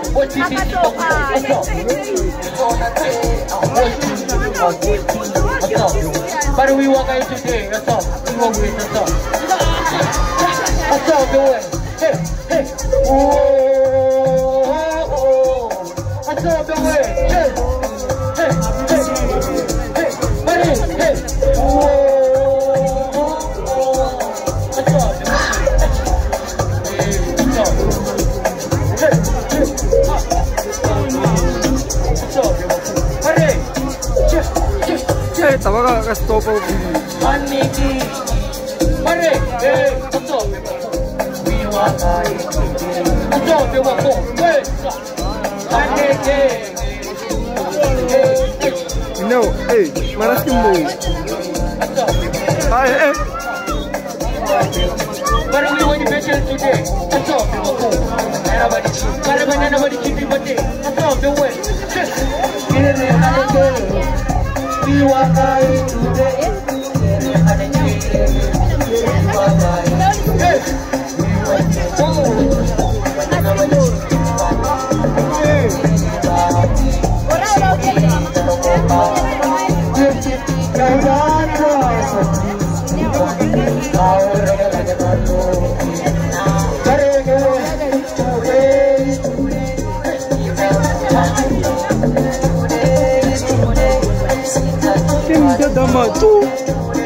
But we walk out today, that's all. We walk with us all. That's all the way. Hey, hey. Whoa. That's all the way. Hey, hey, hey. Hey, buddy, hey. Whoa. That's all the way. Hey, that's all. Hey, hey. That's all the way. Buddy. Tama ka stop out. Aniki, mare, stop. Biwakai, stop. Biwako, wait. Aniki. No, hey, malas kimbo. Ay, eh. But we want to mention today. Stop. Biwako. Nobody keep it, but stop. The way. We walk out today. Dama tu